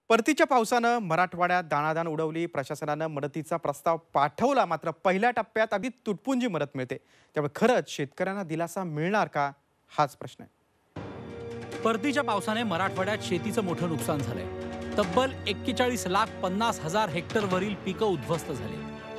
परतीच्या पावसानं मराठवाड्यात दाणादाण उडवली। प्रशासनानं मदतीचा प्रस्ताव पाठवला, मात्र पहिल्या टप्प्यात अगदी तुटपुंजी मदत मिळते। त्यामुळे खरंच शेतकऱ्यांना दिलासा मिळणार का, हाच प्रश्न आहे। परतीच्या पावसाने मराठवाड्यात शेतीचं मोठं नुकसान झालंय। तब्बल 41,50,000 हेक्टरवरील पिकं उद्ध्वस्त झाली।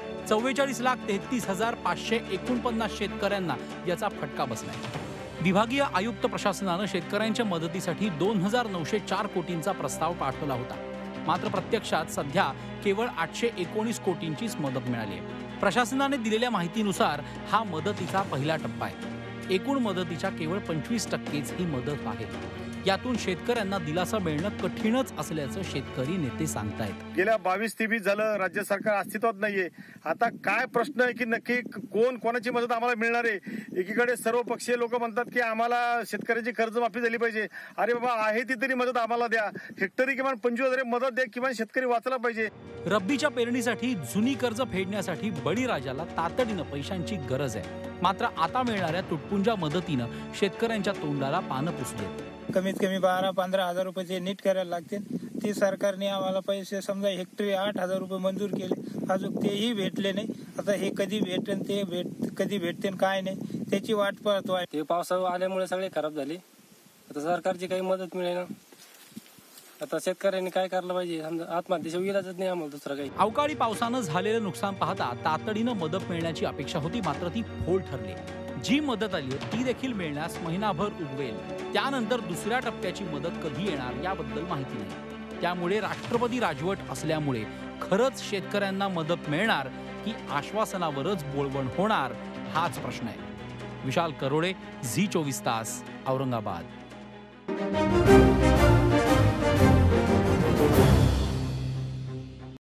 44,33,549 शेतकऱ्यांना याचा फटका बसलाय। विभागीय आयुक्त प्रशासनानं शेतकऱ्यांच्या मदतीसाठी 2,904 कोटींचा प्रस्ताव पाठवला होता, मात्र प्रत्यक्षात सध्या केवळ 819 कोटींचीच मदत मिळाली आहे। प्रशासनाने दिलेल्या माहितीनुसार हा मदतीचा पहिला टप्पा आहे। एकूण मदतीच्या केवळ 25%च ही मदत आहे। यातून शेतकऱ्यांना दिलासा मिळणं कठीणच असल्याचं शेतकरी नेते सांगतायत। गेल्या 22-23 झालं राज्य सरकार अस्तित्वात नाहीये। आता काय प्रश्न आहे की नक्की कोण कोणाची मदत आम्हाला मिळणार आहे। एकीकडे सर्व पक्षीय लोक म्हणतात की आम्हाला शेतकऱ्यांची कर्जमाफी झाली पाहिजे। अरे बाबा, आहे ती तरी मदत आम्हाला द्या। हेक्टरी किमान 25,000 मदत द्या, किमान शेतकरी वाचला पाहिजे। रब्बीच्या पेरणीसाठी जुनी कर्ज फेडण्यासाठी बळीराजाला तातडीनं पैशांची गरज आहे, मात्र आता मिळणाऱ्या तुटपुंजा मदतीनं शेतकऱ्यांच्या तोंडाला पानं पुसलेत। कमीत कमी 12-15 हजार रुपये नीट करायला लागतील। ते सरकारने आम्हाला पैसे समजा हेक्टरी 8,000 रुपये मंजूर केले, अजून तेही भेटले नाही। आता हे कधी भेटेन, कधी भेटते काय नाही, त्याची वाट पाहतोय। ते पावसाळा आल्यामुळे सगळे खराब झाले। आता सरकारची काही मदत मिळेना। आता शेतकऱ्यांनी काय करायला पाहिजे, समजा आत्महत्येशिवाय इलाजच नाही आम्हाला दुसरा काही। अवकाळी पावसानं झालेलं नुकसान पाहता तातडीनं मदत मिळण्याची अपेक्षा होती, मात्र ती फोल ठरली। जी मदत आली ती देखील मिळण्यास महिनाभर उगवेल। त्यानंतर दुसऱ्या टप्प्याची मदत कधी येणार याबद्दल माहिती नाही। त्यामुळे राष्ट्रपती राजवट असल्यामुळे खरंच शेतकऱ्यांना मदत मिळणार की आश्वासनावरच बोलवण होणार, हाच प्रश्न आहे। विशाल करोडे, झी 24 तास, औरंगाबाद।